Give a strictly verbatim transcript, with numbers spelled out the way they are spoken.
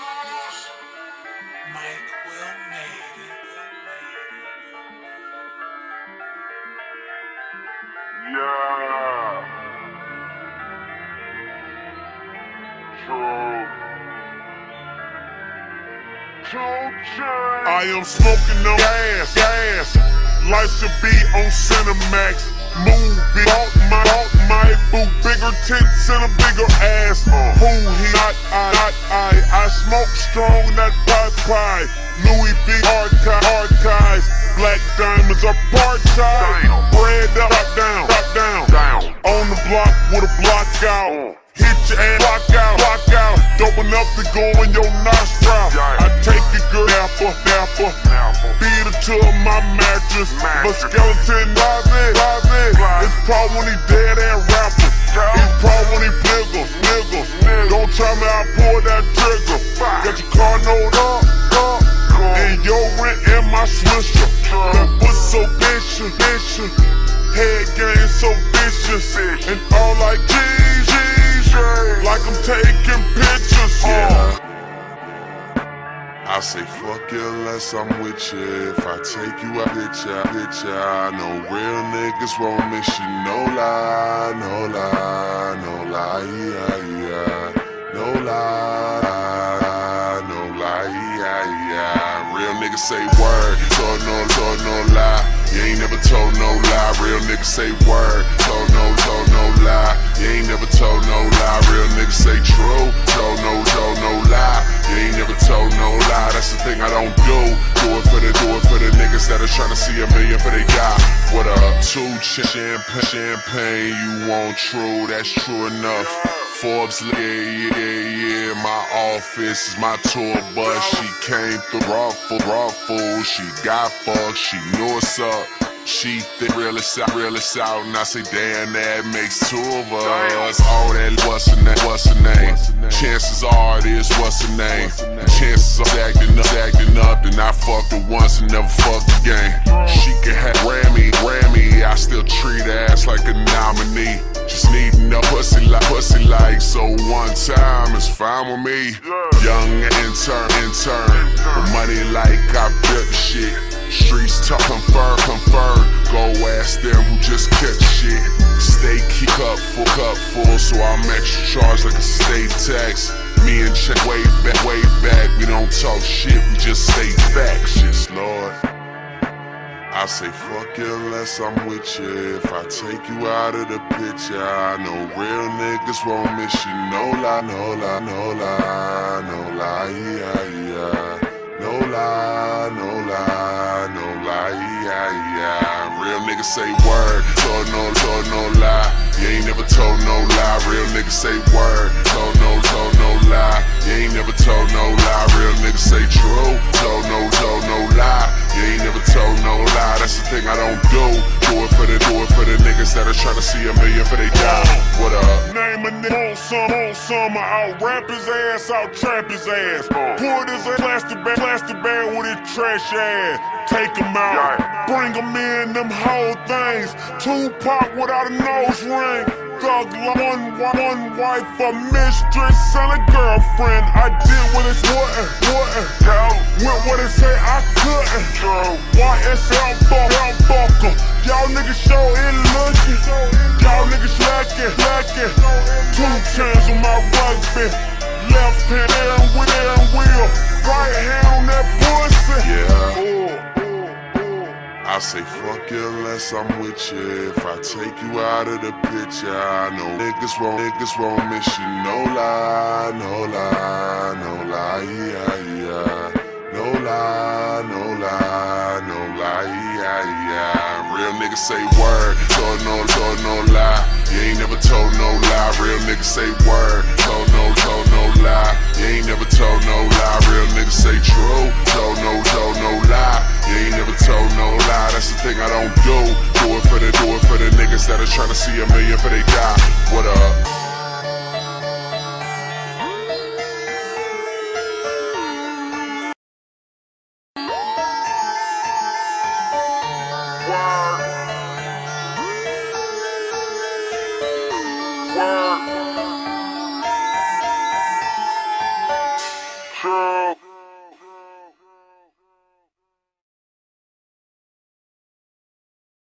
Mike Will made it. Yeah. True. I am smoking on gas, gas. Life should be on Cinemax. Move big, bought my, bought my boo, bigger tits and a bigger ass. Uh, Who he? Not I, not I. I smoke strong, that pie pie. Louis V. Archive, archives. Black diamonds apartheid. Bread up, drop down, drop down, down. On the block with a block out. Uh. Hit your ass, block out, block out. Dope enough to go in your nostril. I take a good napper, napper. Feed it to my mattress. But skeleton, live it, live it. It's probably when he dead and rapper. It's probably when he niggles, niggles. Don't tell me I pulled that trigger. Got your car note up, up. And your rent and my swisher. That pussy so vicious, vicious. Head game so vicious. And all like G's, G's. Like I'm taking pictures, yeah. I say fuck you unless I'm with you. If I take you out, bitch, I, bitch, I know real niggas won't miss you. No lie, no lie, no lie, yeah, yeah. No lie, no lie, yeah, yeah. Real niggas say word, told no, told no lie. You ain't never told no lie. Real niggas say word, told no, told no lie. You ain't never told no lie. Real niggas say true, told no, told no lie. You ain't never told no lie. That's the thing I don't do. Do it for the, do it for the niggas that are trying to see a million for they guy. What up? Two champagne, champagne. You want true? That's true enough. Forbes, yeah, yeah, yeah, my office is my tour bus. She came through raw full, raw full. She got fucked, she knew what's up. She think real is out, real is out, and I say damn, that makes two of us. All that, what's her name, what's her name? Chances are it is, what's her name? Chances are acting up, acting up, and I fucked her once and never fucked again. She can have Grammy, Grammy, I still treat her ass like a nominee. Just needing a pussy like, pussy like, so one time is fine with me. Young intern, intern, with money like I built the shit. Streets talk, confirm, confirm. Go ask them who just catch shit. Stay keep up full, cup full, so I'm extra charged like a state tax. Me and Ch way back, way back. We don't talk shit, we just say facts. Yes, Lord. I say fuck you unless I'm with you. If I take you out of the picture, I know real niggas won't miss you. No lie, no lie, no lie, no lie, yeah, yeah. No lie, no lie, no lie, yeah, yeah. Real niggas say word, told no, told no lie. You ain't never told no lie. Real niggas say word, told no, told no lie. You ain't never told no lie. Real niggas say true, told no, told no lie. You ain't never told no lie. That's the thing I don't do. Do it for the, do it for the niggas that are trying to see a million for they die. What up? Name a nigga on some, on summer. I'll rap his ass, I'll trap his ass. Pull this plastic bag, plastic bag with his trash ass. Take him out, bring him in, them whole things. Tupac without a nose ring. Thug one, one wife, a mistress, and a girlfriend. I did what it's wouldn't, wouldn't. Went what it say I couldn't. Y S L bucker. Y'all niggas show it looking. Y'all niggas lacking, lacking. Two turns on my rugby. Left hand and with and wheel. Right hand on that pussy. Yeah. Ooh. I say fuck you unless I'm with you. If I take you out of the picture, I know niggas won't, niggas won't miss you. No lie, no lie, no lie, yeah, yeah. No lie, no lie, no lie, yeah, yeah. Real niggas say word, told no, told no lie. You ain't never told no lie. Real niggas say word, told no, told no lie. You ain't never told no lie. Real niggas say true, told no, told no lie. You ain't never told no lie. That's the thing I don't do. Do it for the, do it for the niggas that are trying to see a million for they die. What up?